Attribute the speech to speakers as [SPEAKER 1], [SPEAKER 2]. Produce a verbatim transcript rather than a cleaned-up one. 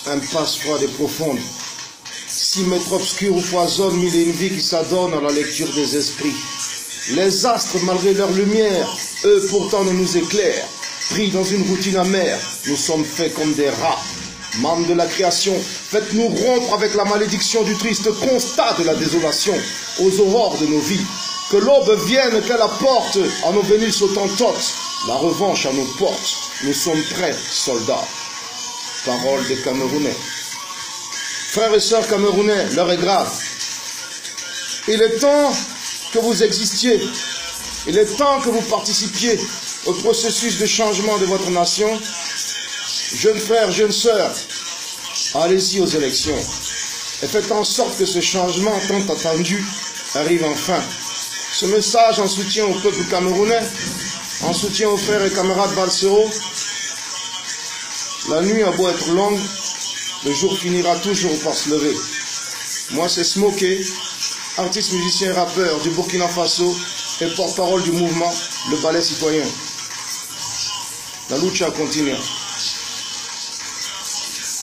[SPEAKER 1] impasse froide et profonde. Cimètre obscur où foisonne mille et une vies qui s'adonnent à la lecture des esprits. Les astres, malgré leur lumière, eux pourtant ne nous éclairent. Pris dans une routine amère, nous sommes faits comme des rats. Membres de la création, faites-nous rompre avec la malédiction du triste constat de la désolation aux aurores de nos vies. Que l'aube vienne, qu'elle apporte à nos Vénus autantotes la revanche à nos portes. Nous sommes prêts, soldats. Parole des Camerounais. Frères et sœurs camerounais, l'heure est grave. Il est temps que vous existiez. Il est temps que vous participiez au processus de changement de votre nation. Jeunes frères, jeunes sœurs, allez-y aux élections et faites en sorte que ce changement tant attendu arrive enfin. Ce message en soutien au peuple camerounais, en soutien aux frères et camarades Balsero. La nuit a beau être longue, le jour finira toujours par se lever. Moi c'est Smoké, artiste, musicien, rappeur du Burkina Faso et porte-parole du mouvement Le Ballet Citoyen. La lucha continue.